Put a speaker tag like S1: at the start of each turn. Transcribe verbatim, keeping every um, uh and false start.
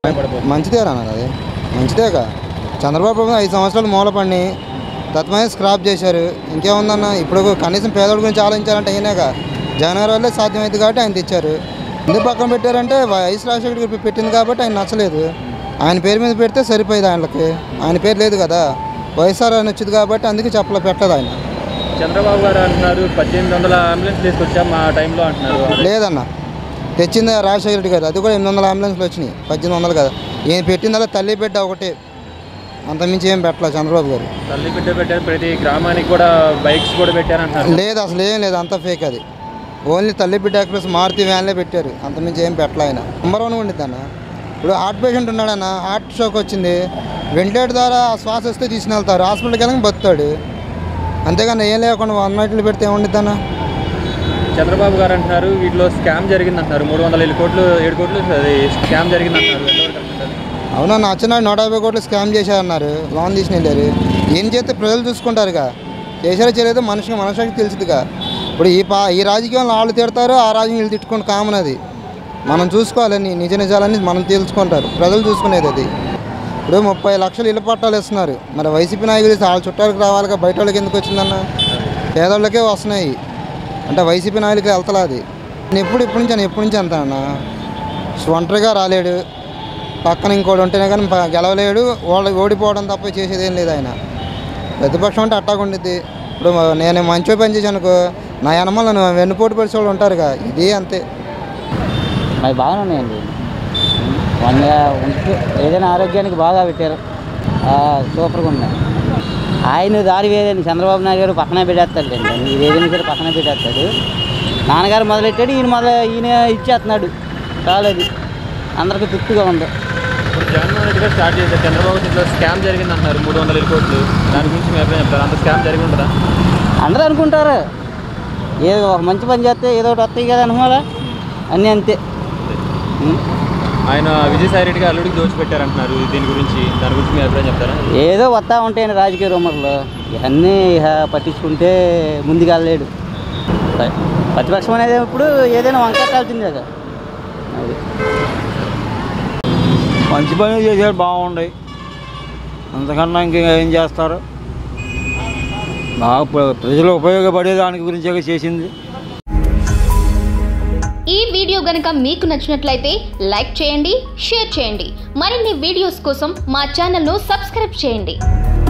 S1: మంచిదేరా అది మంచిదేగా. చంద్రబాబు ఐదు సంవత్సరాలు మూలపడిని తత్వమే స్క్రాప్ చేశారు. ఇంకేముందన్న ఇప్పుడు కనీసం పేదోడి గురించి ఆలోచించాలంటే అయినాక జగన్ గారి వల్లే సాధ్యమైంది కాబట్టి ఆయన తెచ్చారు. ఎందుకు పక్కన పెట్టారంటే వైఎస్ రాజశేఖర్ పెట్టింది కాబట్టి ఆయన నచ్చలేదు. ఆయన పేరు మీద పెడితే సరిపోయేది. ఆయనకి ఆయన పేరు లేదు కదా, వైఎస్ఆర్ అని వచ్చింది కాబట్టి అందుకే చెప్పలే పెట్టలేదు ఆయన.
S2: చంద్రబాబు గారు అంటున్నారు పద్దెనిమిది వందల అంబులెన్స్ తీసుకొచ్చాం మా టైంలో అంటున్నారు.
S1: లేదన్న, తెచ్చింది రాజశేఖర రెడ్డి గారు. అది కూడా ఎనిమిది వందల అంబులెన్స్లు వచ్చినాయి, పద్దెనిమిది వందలు కదా. ఈయన పెట్టిందల్లా తల్లి బిడ్డ ఒకటే, అంతమించి ఏం పెట్టలేదు చంద్రబాబు గారు.
S2: తల్లి బిడ్డ పెట్టారు, ప్రతి గ్రామానికి కూడా బైక్స్ కూడా పెట్టారంటున్నారు.
S1: లేదు అసలు ఏం లేదు, అంత ఫేక్ అది. ఓన్లీ తల్లి బిడ్డ ఎక్స్ప్రెస్ మారుతి వ్యాన్లే పెట్టారు, అంతమించి ఏం పెట్టలే ఆయన. నెంబర్ వన్ ఉండిద్ది అన్న. ఇప్పుడు హార్ట్ పేషెంట్ ఉన్నాడన్న, హార్ట్ షాక్ వచ్చింది, వెంటిలేటర్ ద్వారా శ్వాస వస్తే తీసుకుని వెళ్తారు, హాస్పిటల్కి వెళ్ళి బతుతాడు. అంతేగాని ఏం లేకుండా వన్ నైట్లు పెడితే ఏముండిద్ది అన్న.
S2: చంద్రబాబు గారు అంటున్నారు వీటిలో స్కామ్ జరిగింది అంటారు. మూడు వందల ఏడు కోట్లు ఏడు కోట్లు స్కామ్ జరిగింది అంటారు.
S1: అవునా, నచ్చినాడు నూట యాభై కోట్లు స్కామ్ చేశారన్నారు, లోన్ తీసుకుని వెళ్ళారు. ఏం చేస్తే ప్రజలు చూసుకుంటారుగా, చేశారో చేయలేదో మనిషికి మనసుకి తెలిసిందిగా. ఇప్పుడు ఈ పా ఈ రాజకీయంలో వాళ్ళు తిడతారు, ఆ రాజకీయం వీళ్ళు తిట్టుకుంటూ కామన్. అది మనం చూసుకోవాలని, నిజ నిజాలని మనం తెలుసుకుంటారు, ప్రజలు చూసుకునేది అది. ఇప్పుడు ముప్పై లక్షలు ఇళ్ళ పట్టాలు ఇస్తున్నారు, మరి వైసీపీ నాయకులు వాళ్ళ చుట్టాలకు రావాలిగా, బయట వాళ్ళకి ఎందుకు వచ్చిందన్న? పేదవాళ్ళకే వస్తున్నాయి అంటే వైసీపీ నాయకులకి వెళ్తలే అది. నేను ఎప్పుడు ఇప్పటి నుంచి అని ఎప్పటి నుంచి అంటానన్నా, ఒంటరిగా రాలేడు, పక్కన ఇంకోటి ఉంటేనే కానీ గెలవలేడు, వాళ్ళకి ఓడిపోవడం తప్ప చేసేది ఏం లేదు ఆయన. ప్రతిపక్షం అంటే అట్టాగుండిద్ది. ఇప్పుడు నేను మంచి పని చేశాను అనుకో, నా వెనమల వెన్నుపోటు పరిచే వాళ్ళు ఉంటారుగా, ఇది అంతే.
S3: అవి బాగానే ఉన్నాయండి, వన్ ఏదైనా ఆరోగ్యానికి బాగా పెట్టారు, సూపర్గా ఉన్నాయి. ఆయన దారి వేదండి, చంద్రబాబు నాయుడు గారు పక్కనే పెట్టేస్తాడు అండి, ఇది ఏదైనా సరే పక్కనే పెట్టేస్తాడు. నాన్నగారు మొదలెట్టాడు, ఈయన మొదలు ఈయన ఇచ్చేస్తున్నాడు, కాలేదు అందరికీ తృప్తిగా ఉంది.
S2: ఇప్పుడు జగన్మోహన్ రెడ్డి గారు స్టార్ట్ చేశారు, చంద్రబాబు ఇంట్లో స్కామ్ జరిగింది అంటున్నారు మూడు వందల ఏడు కోట్లు. దాని గురించి మీరు ఎప్పుడైనా చెప్తారు, అంత స్కామ్ జరిగి ఉంటుందా?
S3: అందరూ అనుకుంటారు, ఏదో ఒక మంచి పని చేస్తే ఏదో ఒకటి వస్తాయి కదా అనుకోవాలా, అన్నీ అంతే.
S2: ఆయన విజయసాయి రెడ్డి గారు అల్లుడికి దోచిపెట్టారంటున్నారు, దీని గురించి దాని గురించి మీరు ఎప్పుడైనా చెప్తారా?
S3: ఏదో వస్తూ ఉంటాయండి రాజకీయ రూమర్లు, ఇవన్నీ పట్టించుకుంటే ముందుకు వెళ్ళలేడు. ప్రతిపక్షం అనేది ఇప్పుడు ఏదైనా వంకట్టాల్సిందే కదా. అది
S4: మంచి పని చేశారు, బాగుండే, అంతకన్నా ఇంకేం చేస్తారు. బాగా ప్రజలు ఉపయోగపడే దాని గురించే చేసింది.
S5: ఈ వీడియో గనుక మీకు నచ్చినట్లయితే లైక్ చేయండి, షేర్ చేయండి. మరిన్ని వీడియోస్ కోసం మా ఛానల్ను సబ్స్క్రైబ్ చేయండి.